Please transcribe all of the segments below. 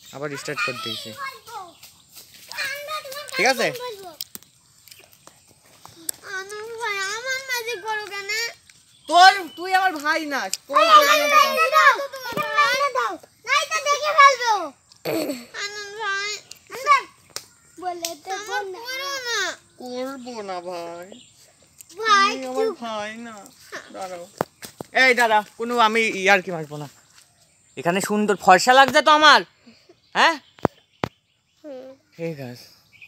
আবার স্টার্ট করে দিয়েছে। ঠিক আছে তোর তুই আমার ভাই না করবো না ভাই, আমার ভাই না। দাঁড়াও এই দাদা কোনো আমি ইয়ার কি মারবো না। এখানে সুন্দর ফর্সা লাগছে তো আমার। হ্যাঁ ঠিক আছে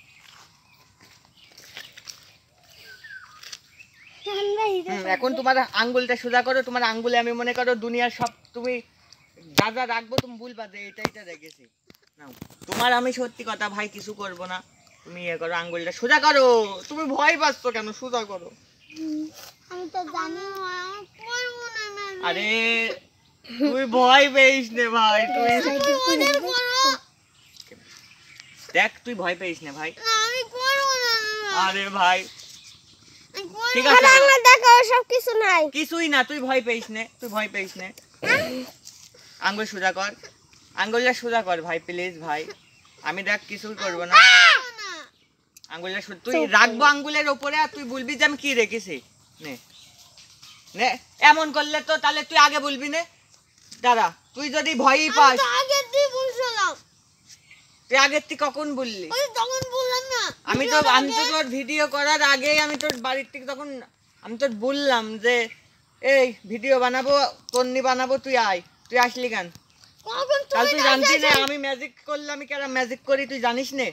এখন তোমার আঙ্গুলটা সোজা করো। তোমার আঙ্গুলে আমি মনে করো দুনিয়ার সব তুমি যা যা রাখবো তুমি ভুলবা যে এটা এটা রেখেছি। নাও তোমার আমি সত্যি কথা ভাই কিছু করবো না। তুমি ইয়ে করো আঙ্গুলটা সোজা করো। তুমি ভয় পাচ্ছ কেন? সোজা করো। আমি তো জানি আরে তুই ভয় পেয়েছ নে ভাই। তুই দেখ তুই ভয় পেয়েছ না ভাই। আরে ভাই ঠিক আছে দেখো সব কিছু নাই, কিছুই না। তুই ভয় পেয়েছ নে, তুই ভয় পেয়েছ নে। আঙ্গুল সোজা কর, আঙ্গুলটা সোজা কর ভাই প্লিজ ভাই। আমি দেখ কিছুই করবো না। আঙ্গুলটা তুই রাখবো আঙ্গুলের ওপরে আর তুই বলবি যে আমি কি রেখেছি। নে নে এমন করলে তো তাহলে তুই আগে বলবি নে। দাঁড়া তুই যদি ভয়ই পাস তুই আগের থেকে কখন বললি? আমি তো তোর ভিডিও করার আগেই আমি তোর বাড়ির থেকে তখন আমি তোর বললাম যে এই ভিডিও বানাবো তন্নি বানাবো তুই আয়। তুই আসলি কেন? তাহলে তুই জানতি না আমি ম্যাজিক করলে আমি কেন ম্যাজিক করি তুই জানিস নে?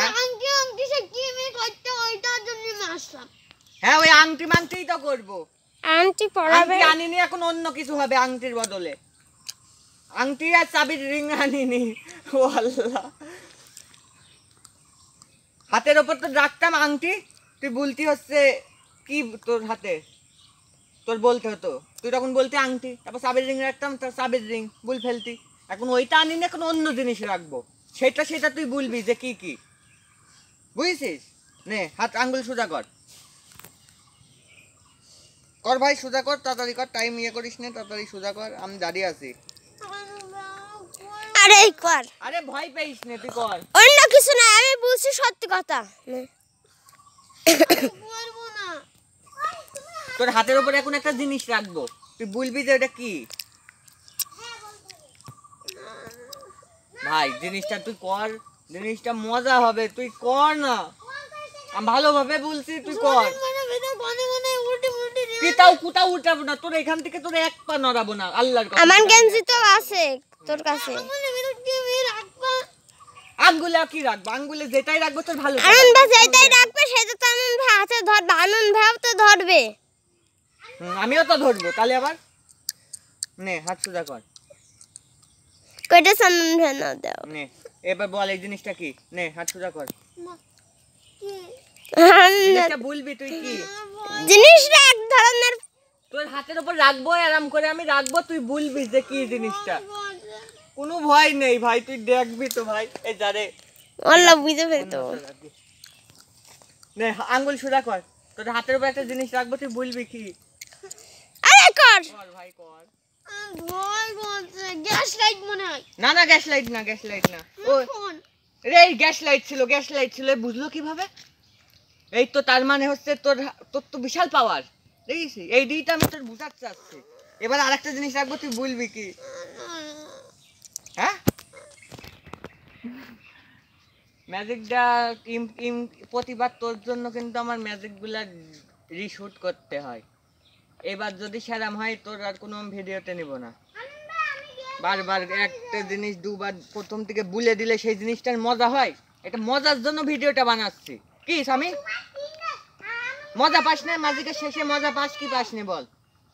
হ্যাঁ ওই আংটি মাংটিই তো করবো। আংটি পরাবে আনিনি এখন অন্য কিছু হবে আংটির বদলে। আংটি আর চাবির রিং আনিনি। ও আল্লাহ হাতের ওপর তো রাখতাম আংটি। তুই বলতি হচ্ছে কি তোর হাতে তোর বলতে হতো। তুই তখন বলতে আংটি, তারপর চাবির রিং রাখতাম তার চাবির রিং বল ফেলতি। এখন ওইটা আনিনি এখন অন্য জিনিস রাখবো। সেটা তুই বলবি যে কি কি বুঝছিস। নে হাত আঙ্গুল সোজা কর কর ভাই সোজা কর তাড়াতাড়ি কর। টাইম ইয়ে করিস না তাড়াতাড়ি সোজা কর। আমি দাঁড়িয়ে আছি। আরে কর। আরে ভয় পেইস না তুই কর। অন্য কিছু না আমি বলছি সত্যি কথা। তোর হাতের উপরে এখন একটা জিনিস রাখবো তুই বলবি যে এটা কি। ভাই জিনিসটা তুই কর, জিনিসটা মজা হবে তুই কর না। আমি ভালোভাবে বলছি তুই কর। কিটাও কুটাও উঠাবো না তোর এখান থেকে তোর এক পা নড়াবো না আল্লাহর কথা। আমার গেঞ্জি তো আছে তোর কাছে। আঙ্গুলে কি রাখবো? আঙ্গুলে যেটাই রাখবো তোর ভালো। আনন্দ ভাই যেটাই রাখবে সেটা তো আনন্দ ভাই হাতে ধরবে। আনন্দ ভাই তো ধরবে। আমিও তো ধরবো তাহলে আবার। নে হাত সোজা কর। কয়টা আনন্দ ভাই না দাও। নে এবার বল এই জিনিসটা কি। নে হাত সোজা কর। জিনিসটা বলবি তুই কি জিনিসটা এক ধরনের তোর হাতের উপর রাখবো আরাম করে আমি রাখবো তুই বলবি যে কি জিনিসটা। কোনো ভয় নেই ভাই তুই দেখবি তো ভাই। এই যারে আল্লাহ বুঝে ফেলতো। নে আঙ্গুল সোজা কর। তোর হাতের উপর একটা জিনিস রাখবো তুই বলবি কি। আরে কর কর ভাই কর। ভয় করছে। গ্যাস লাইট মনে হয়। না না গ্যাস লাইট না গ্যাস লাইট না। ওই রে গ্যাস লাইট ছিল বুঝলো কিভাবে? এই তো তার মানে হচ্ছে তোর তোর তো বিশাল পাওয়ার দেখিস। এই দিকটা আমি তোর বুঝাতে চাচ্ছি। এবার আরেকটা জিনিস রাখবো তুই বলবি কি। হ্যাঁ ম্যাজিকটা প্রতিবার তোর জন্য কিন্তু আমার ম্যাজিকগুলা রিশুট করতে হয়। এবার যদি সেরাম হয় তোর আর কোনো ভিডিওতে নিব না। বারবার একটা জিনিস দুবার প্রথম থেকে বলে দিলে সেই জিনিসটার মজা হয়। এটা মজার জন্য ভিডিওটা বানাচ্ছি। কি স্বামী মজা পাস না? ম্যাজিকের শেষে মজা পাস কি পাস না বল?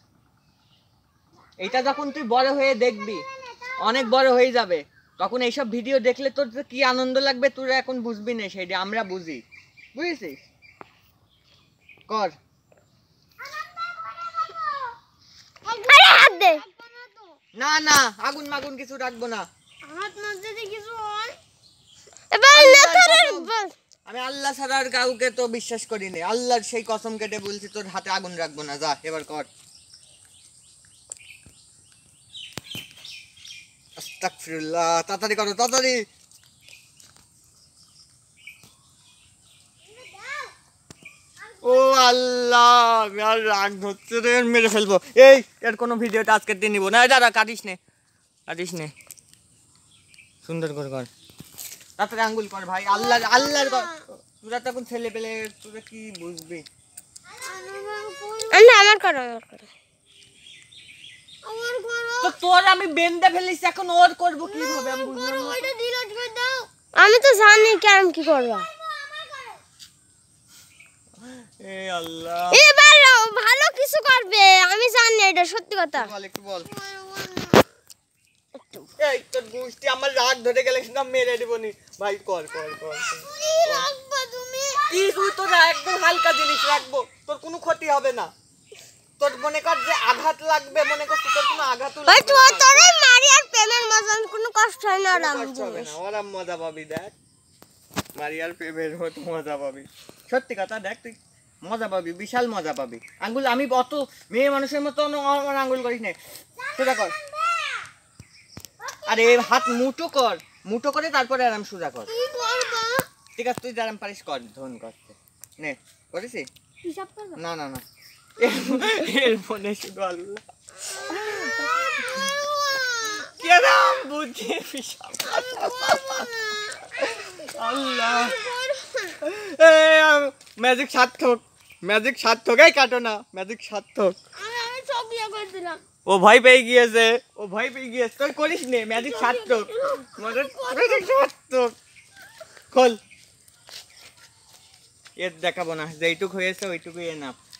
এটা যখন তুই বড় হয়ে দেখবি অনেক বড় হয়ে যাবে তখন এইসব ভিডিও দেখলে তোর কি আনন্দ লাগবে তোরা এখন বুঝবি না। সেইটা আমরা বুঝি বুঝেছিস। কর হাত দে। না না আগুন মাগুন কিছু রাখবো না। হাত না যদি কিছু হয় এবার না তোর আমি আল্লাহ ছাড়া আর কাউকে তো বিশ্বাস করি না। আল্লাহর সেই কসম কেটে বলছি তোর হাতে আগুন রাখবো না। যা এবার কর। আস্তাগফিরুল্লাহ তাড়াতাড়ি করো তাড়াতাড়ি। ও আল্লাহ, আমি আর রাগ হচ্ছে রে, মেরে ফেলবো। এই এর কোনো ভিডিওটা আজকের দিন নিবো না। দাদা কাটিস নে, কাটিস নে, সুন্দর করে কর, তারপরে আঙ্গুল কর ভাই, আল্লাহ আল্লাহর কর। তোরা তখন ছেলে পেলে, তোরা কি বুঝবি? আমার করো তো তোর আমি বেঁধে ফেলিস, এখন ওর করবো কিভাবে আমি বুঝলাম না। আমি তো জানি কেমন কি করবা। এ আল্লাহ, এবার ভালো কিছু করবে, আমি জানি এটা সত্যি কথা। বল একটু বল। এই তোর গুষ্টি আমার রাগ ধরে গেলে কিন্তু আমি মেরে দিব নি ভাই। কর কর কর কি তুই, তোর একদম হালকা জিনিস রাখবো, তোর কোনো ক্ষতি হবে না। তোর মনে কর যে আঘাত লাগবে, মনে কর তোর কোনো আঘাতও ভাই লাগবে তুই না। তোরে মারি আর প্রেমের মজা কোনো কষ্ট হয় না। আর আমি কষ্ট হবে না, ওরা মজা পাবি। দেখ মারিয়ার প্রেমের মতো মজা পাবি, সত্যি কথা। দেখ তুই মজা পাবি, বিশাল মজা পাবি। আঙ্গুল আমি অত মেয়ে মানুষের মতো আমার আঙ্গুল করিস না, সোজা কর। আরে হাত মুঠো কর, মুঠো করে তারপরে আরাম সোজা কর। ঠিক আছে তুই যারাম পারিস কর, ধন করতে নে। করেছি? না না না, এর মনে শুধু আল্লাহ কেরাম বুঝে বিশাল আল্লাহ। ম্যাজিক সার্থক, ম্যাজিক সার্থক। এই কাটো না, ম্যাজিক সার্থক। ও ভয় পেয়ে গিয়েছে, ও ভয় পেয়ে গিয়েছে। তুই করিস নে, ম্যাজিক সার্থক, ম্যাজিক সার্থক। খোল, এর দেখাবো না, যেইটুক হয়েছে ওইটুকুই এনাফ।